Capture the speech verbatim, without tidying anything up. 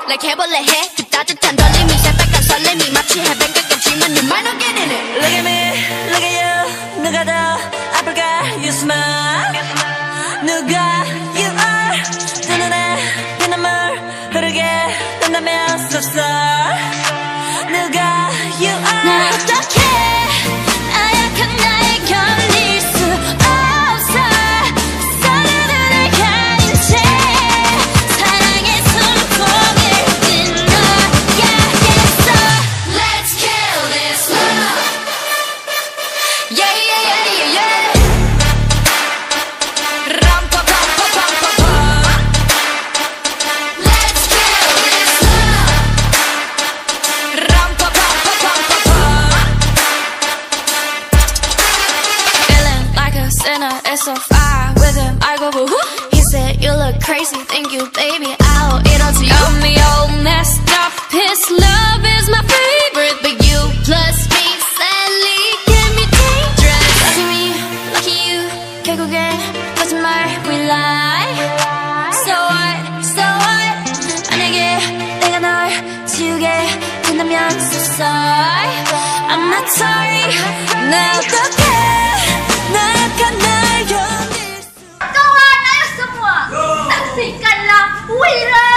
like 해볼래 해 그 따뜻한 떨림이 새빨간 설렘이 마치 해변 가끔씩만 You might not get in it. Look at me, look at you. 누가 더 아플까? You smile. 누가 you are. 두 눈에 피눈물 흐르게 된다면 so sorry. 누가 you are. 나 어떡해 나약한 나에 견딜 수 없어 서로를 가린 채 사랑의 숨통을 끊어야겠어. Let's kill this love. Yeah yeah yeah yeah yeah. 람 pa pa pa pa pa pa. Let's kill this love. 람 pa pa pa pa pa pa. Feeling like a sinner, it's so far with him. I go boo hoo. He said you look crazy, thank you, baby. I'll eat all to you. Got me all messed up. His love is my favorite, but you plus me sadly can be dangerous. Lucky me, lucky you. 결국엔 거짓말 we lie. So what, so what? 만약에 내가 널 지우게 된다면 so sorry. I'm not sorry. 나 어떡해 나약한 날 견딜 수. Câu hai nãy là semua. Saksikanlah Wira.